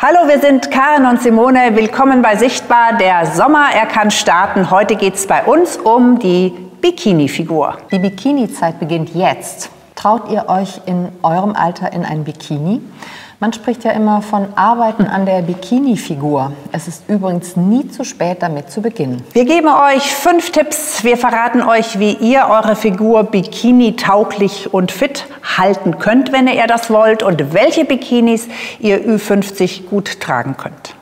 Hallo, wir sind Karen und Simone. Willkommen bei Sichtbar. Der Sommer, er kann starten. Heute geht es bei uns um die Bikini-Figur. Die Bikini-Zeit beginnt jetzt. Traut ihr euch in eurem Alter in ein Bikini? Man spricht ja immer von Arbeiten an der Bikini-Figur. Es ist übrigens nie zu spät, damit zu beginnen. Wir geben euch 5 Tipps. Wir verraten euch, wie ihr eure Figur bikini-tauglich und fit halten könnt, wenn ihr das wollt, und welche Bikinis ihr Ü50 gut tragen könnt.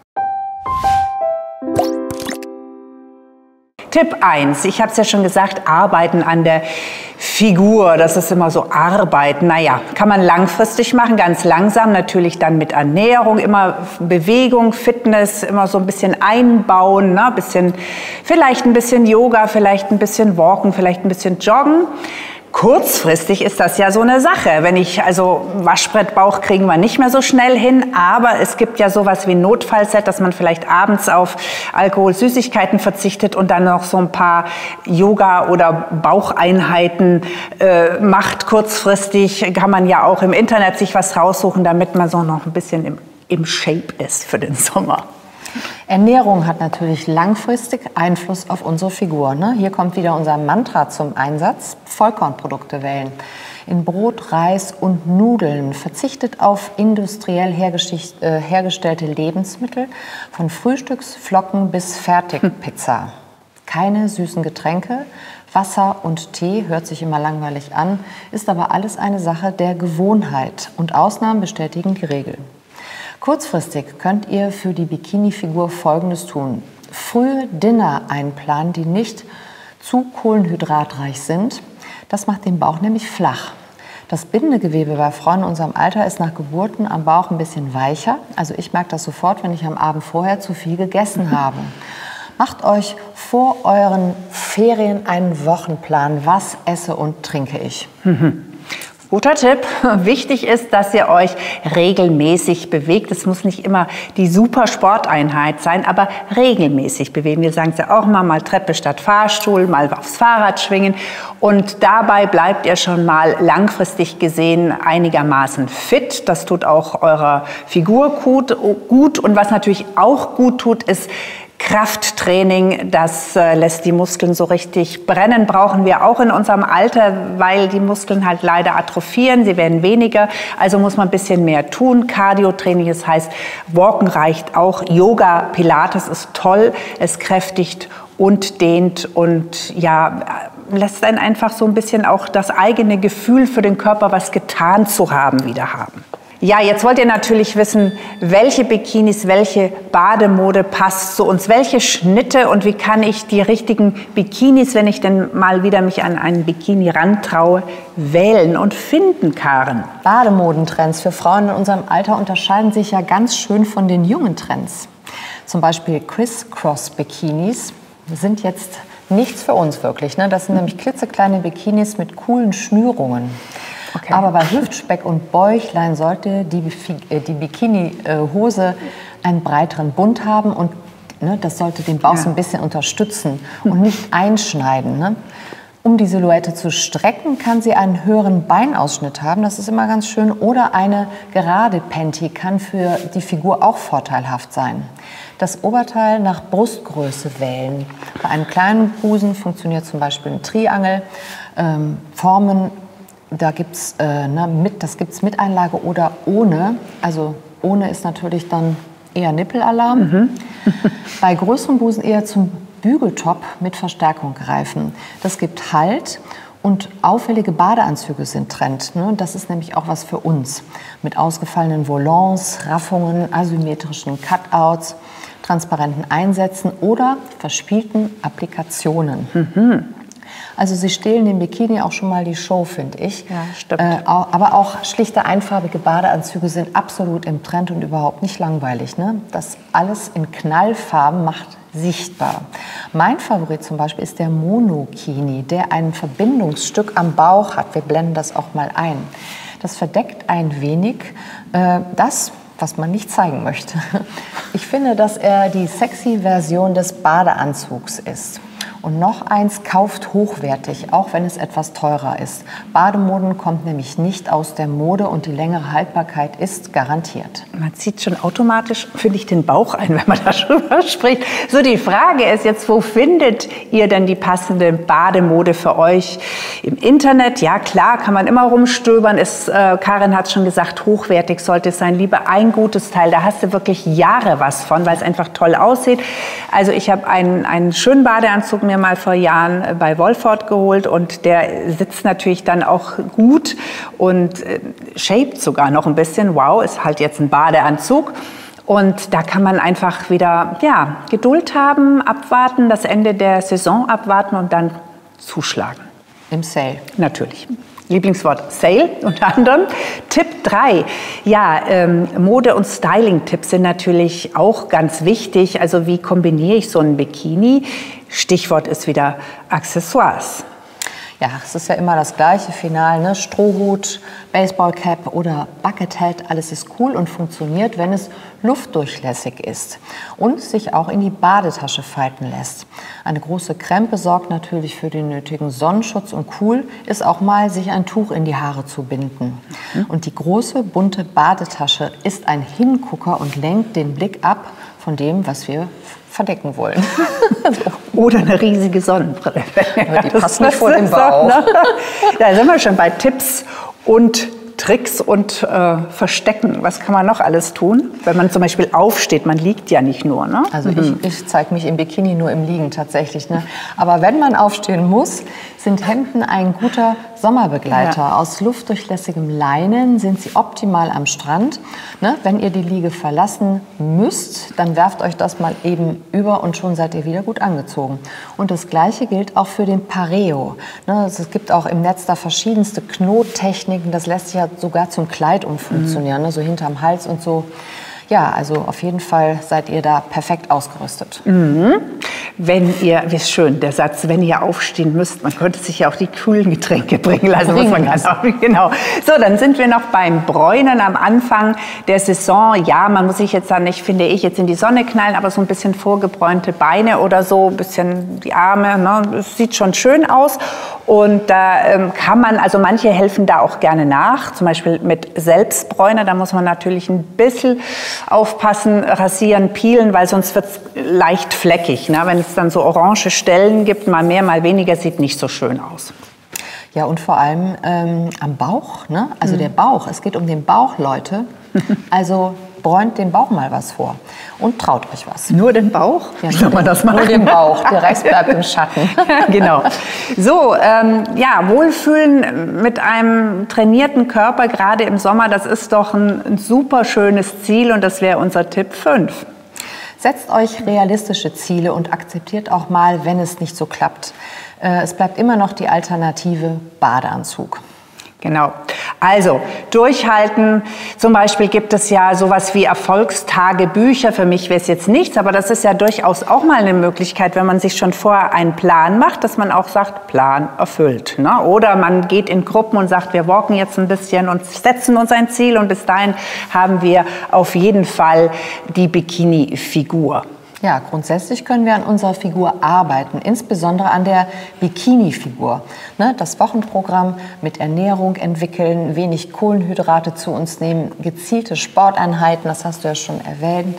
Tipp 1, ich habe es ja schon gesagt, arbeiten an der Figur, das ist immer so Arbeiten. Naja, kann man langfristig machen, ganz langsam, natürlich dann mit Ernährung, immer Bewegung, Fitness, immer so ein bisschen einbauen, ne? Vielleicht ein bisschen Yoga, vielleicht ein bisschen Walken, vielleicht ein bisschen Joggen. Kurzfristig ist das ja so eine Sache. Also Waschbrettbauch kriegen wir nicht mehr so schnell hin, aber es gibt ja sowas wie ein Notfallset, dass man vielleicht abends auf Alkohol, Süßigkeiten verzichtet und dann noch so ein paar Yoga- oder Baucheinheiten macht. Kurzfristig kann man ja auch im Internet sich was raussuchen, damit man so noch ein bisschen im Shape ist für den Sommer. Ernährung hat natürlich langfristig Einfluss auf unsere Figur. Ne? Hier kommt wieder unser Mantra zum Einsatz: Vollkornprodukte wählen. In Brot, Reis und Nudeln. Verzichtet auf industriell hergestellte Lebensmittel, von Frühstücksflocken bis Fertigpizza. Keine süßen Getränke. Wasser und Tee hört sich immer langweilig an, ist aber alles eine Sache der Gewohnheit. Und Ausnahmen bestätigen die Regel. Kurzfristig könnt ihr für die Bikini-Figur Folgendes tun: Frühe Dinner einplanen, die nicht zu kohlenhydratreich sind. Das macht den Bauch nämlich flach. Das Bindegewebe bei Frauen in unserem Alter ist nach Geburten am Bauch ein bisschen weicher. Also ich merke das sofort, wenn ich am Abend vorher zu viel gegessen habe. Macht euch vor euren Ferien einen Wochenplan. Was esse und trinke ich? Guter Tipp. Wichtig ist, dass ihr euch regelmäßig bewegt. Es muss nicht immer die super Sporteinheit sein, aber regelmäßig bewegen. Wir sagen es ja auch mal Treppe statt Fahrstuhl, mal aufs Fahrrad schwingen. Und dabei bleibt ihr schon mal langfristig gesehen einigermaßen fit. Das tut auch eurer Figur gut. Und was natürlich auch gut tut, ist Krafttraining. Das lässt die Muskeln so richtig brennen, brauchen wir auch in unserem Alter, weil die Muskeln halt leider atrophieren, sie werden weniger, also muss man ein bisschen mehr tun. Cardio-Training, das heißt, Walken reicht auch, Yoga, Pilates ist toll, es kräftigt und dehnt und ja, lässt einen einfach so ein bisschen auch das eigene Gefühl für den Körper, was getan zu haben, wieder haben. Ja, jetzt wollt ihr natürlich wissen, welche Bikinis, welche Bademode passt zu uns, welche Schnitte und wie kann ich die richtigen Bikinis, wenn ich denn mal wieder mich an einen Bikini rantraue, wählen und finden, Karen. Bademodentrends für Frauen in unserem Alter unterscheiden sich ja ganz schön von den jungen Trends. Zum Beispiel Criss-Cross-Bikinis sind jetzt nichts für uns wirklich. Ne? Das sind nämlich klitzekleine Bikinis mit coolen Schnürungen. Okay. Aber bei Hüftspeck und Bäuchlein sollte die Bikini-Hose einen breiteren Bund haben und das sollte den Bauch so ein bisschen unterstützen und nicht einschneiden. Ne? Um die Silhouette zu strecken, kann sie einen höheren Beinausschnitt haben, das ist immer ganz schön, oder eine gerade Panty kann für die Figur auch vorteilhaft sein. Das Oberteil nach Brustgröße wählen. Bei einem kleinen Busen funktioniert zum Beispiel ein Triangel, Formen. Da gibt's das gibt's mit Einlage oder ohne. Also ohne ist natürlich dann eher Nippelalarm. Bei größeren Busen eher zum Bügeltop mit Verstärkung greifen. Das gibt Halt und auffällige Badeanzüge sind Trend. Ne? Das ist nämlich auch was für uns. Mit ausgefallenen Volants, Raffungen, asymmetrischen Cutouts, transparenten Einsätzen oder verspielten Applikationen. Also sie stehlen dem Bikini auch schon mal die Show, finde ich. Ja, stimmt. Aber auch schlichte einfarbige Badeanzüge sind absolut im Trend und überhaupt nicht langweilig. Ne? Das alles in Knallfarben macht sichtbar. Mein Favorit zum Beispiel ist der Monokini, der ein Verbindungsstück am Bauch hat. Wir blenden das auch mal ein. Das verdeckt ein wenig das, was man nicht zeigen möchte. Ich finde, dass er die sexy Version des Badeanzugs ist. Und noch eins, kauft hochwertig, auch wenn es etwas teurer ist. Bademoden kommt nämlich nicht aus der Mode und die längere Haltbarkeit ist garantiert. Man zieht schon automatisch, finde ich, den Bauch ein, wenn man darüber spricht. So, die Frage ist jetzt, wo findet ihr denn die passende Bademode für euch? Im Internet? Ja, klar, kann man immer rumstöbern. Karin hat schon gesagt, hochwertig sollte es sein. Lieber ein gutes Teil, da hast du wirklich Jahre was von, weil es einfach toll aussieht. Also ich habe einen schönen Badeanzug mir mal vor Jahren bei Wolford geholt und der sitzt natürlich dann auch gut und shaped sogar noch ein bisschen. Wow, ist halt jetzt ein Badeanzug. Und da kann man einfach wieder Geduld haben, abwarten, das Ende der Saison abwarten und dann zuschlagen. Im Sale. Natürlich. Lieblingswort Sale unter anderem. Tipp 3. Ja, Mode- und Styling-Tipps sind natürlich auch ganz wichtig. Also wie kombiniere ich so einen Bikini? Stichwort ist wieder Accessoires. Ja, es ist ja immer das gleiche Final, ne? Strohhut, Baseballcap oder Buckethead, alles ist cool und funktioniert, wenn es luftdurchlässig ist und sich auch in die Badetasche falten lässt. Eine große Krempe sorgt natürlich für den nötigen Sonnenschutz und cool ist auch mal, sich ein Tuch in die Haare zu binden. Und die große, bunte Badetasche ist ein Hingucker und lenkt den Blick ab von dem, was wir verdecken wollen. Oder eine riesige Sonnenbrille. Ja, die passt nicht vor den Bauch. Ne? Da sind wir schon bei Tipps und Tricks und Verstecken. Was kann man noch alles tun? Wenn man zum Beispiel aufsteht, man liegt ja nicht nur. Ne? Also ich zeige mich im Bikini nur im Liegen tatsächlich. Ne? Aber wenn man aufstehen muss, sind Hemden ein guter Sommerbegleiter. Ja. Aus luftdurchlässigem Leinen sind sie optimal am Strand. Ne? Wenn ihr die Liege verlassen müsst, dann werft euch das mal eben über und schon seid ihr wieder gut angezogen. Und das Gleiche gilt auch für den Pareo. Ne? Es gibt auch im Netz da verschiedenste Knottechniken. Das lässt sich ja sogar zum Kleid umfunktionieren, ne? So hinterm Hals und so. Ja, also auf jeden Fall seid ihr da perfekt ausgerüstet. Wenn ihr, wie schön der Satz, wenn ihr aufstehen müsst, man könnte sich ja auch die kühlen Getränke bringen lassen. Genau. So, dann sind wir noch beim Bräunen am Anfang der Saison. Ja, man muss sich jetzt dann nicht, finde ich, jetzt in die Sonne knallen, aber so ein bisschen vorgebräunte Beine oder so, ein bisschen die Arme, ne? Das sieht schon schön aus. Und da kann man, also manche helfen da auch gerne nach, zum Beispiel mit Selbstbräuner. Da muss man natürlich ein bisschen aufpassen, rasieren, peelen, weil sonst wird es leicht fleckig. Ne? Wenn es dann so orange Stellen gibt, mal mehr, mal weniger, sieht nicht so schön aus. Ja, und vor allem am Bauch, ne? Also der Bauch, es geht um den Bauch, Leute. Also bräunt den Bauch mal was vor und traut euch was. Nur den Bauch? Ja, wie soll man das machen? Nur den Bauch, der Rest bleibt im Schatten. Genau. So, Wohlfühlen mit einem trainierten Körper, gerade im Sommer, das ist doch ein super schönes Ziel und das wäre unser Tipp 5. Setzt euch realistische Ziele und akzeptiert auch mal, wenn es nicht so klappt. Es bleibt immer noch die Alternative Badeanzug. Genau. Also durchhalten. Zum Beispiel gibt es ja sowas wie Erfolgstagebücher. Für mich wäre es jetzt nichts, aber das ist ja durchaus auch mal eine Möglichkeit, wenn man sich schon vorher einen Plan macht, dass man auch sagt, Plan erfüllt. Ne? Oder man geht in Gruppen und sagt, wir walken jetzt ein bisschen und setzen uns ein Ziel und bis dahin haben wir auf jeden Fall die Bikini-Figur. Ja, grundsätzlich können wir an unserer Figur arbeiten, insbesondere an der Bikini-Figur. Ne, das Wochenprogramm mit Ernährung entwickeln, wenig Kohlenhydrate zu uns nehmen, gezielte Sporteinheiten, das hast du ja schon erwähnt.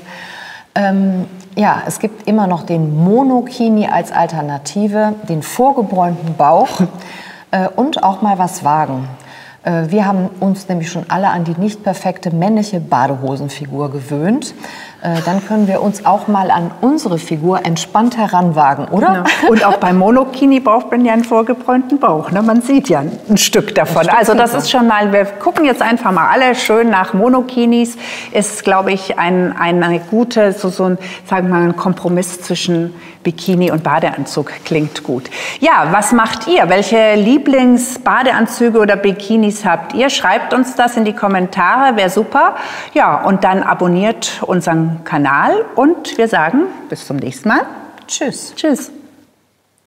Ja, es gibt immer noch den Monokini als Alternative, den vorgebräunten Bauch und auch mal was wagen. Wir haben uns nämlich schon alle an die nicht perfekte männliche Badehosenfigur gewöhnt. Dann können wir uns auch mal an unsere Figur entspannt heranwagen, oder? Genau. Und auch beim Monokini braucht man ja einen vorgebräunten Bauch. Ne? Man sieht ja ein Stück davon. Also das ist schon mal, wir gucken jetzt einfach mal alle schön nach Monokinis. Ist, glaube ich, eine gute, sagen wir mal, ein Kompromiss zwischen Bikini und Badeanzug. Klingt gut. Ja, was macht ihr? Welche Lieblingsbadeanzüge oder Bikinis habt ihr? Schreibt uns das in die Kommentare, wäre super. Ja, und dann abonniert unseren Kanal und wir sagen bis zum nächsten Mal. Tschüss. Tschüss.